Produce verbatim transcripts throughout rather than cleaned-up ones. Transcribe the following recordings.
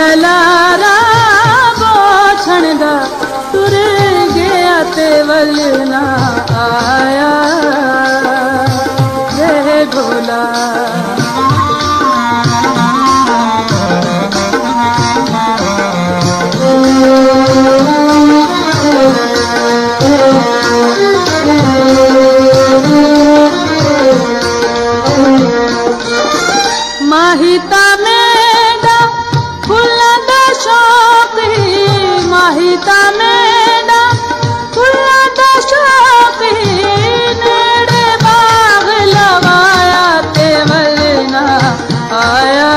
झलारा बोछण दा तुर गया ते वल ना आया रे ढोला। माहिता मेरा फुल्ला दा शौकी, माहिता मेरा फुल्ला दा शौकी, नेड़े बाग लवाया ते वल ना आया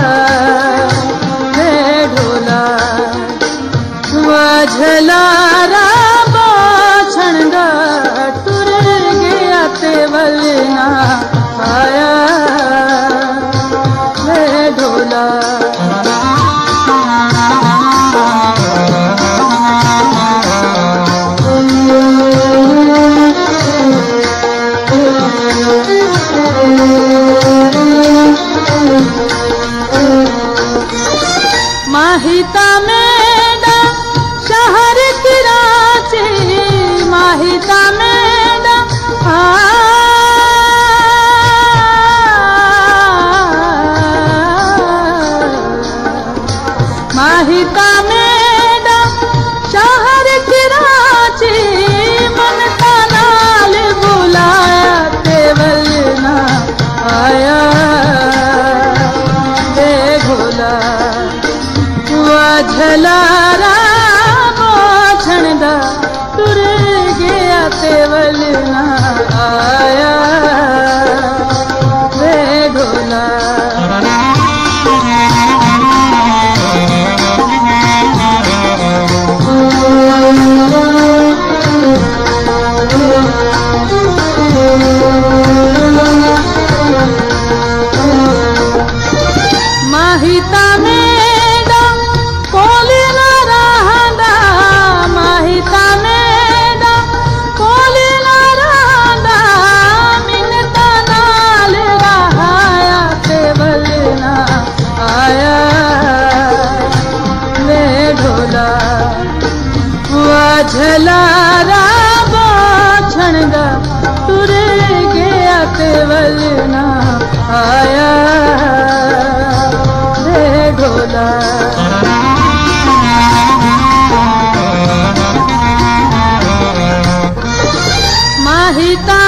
रे ढोला। झलारा बोछण दा तुर गया ते वल ना आया रे ढोला। माहिता मेरा शहर कराची, माहिता मेरा माहिता मेरा शहर कराची, मनता नाल बुलाया ते वल ना आया रे ढोला। झलारा बोछण दा तुर गया ते वल ना आया रे ढोला। माहिता मेरा कोल ना रहंदा, माहिता मेरा कोल ना रहंदा, मिन्नता नाल रहाया ते वल ना आया रे ढोला। झलारा बोछण दा तुर गया ते वल ना आया रे ढोला। माहिता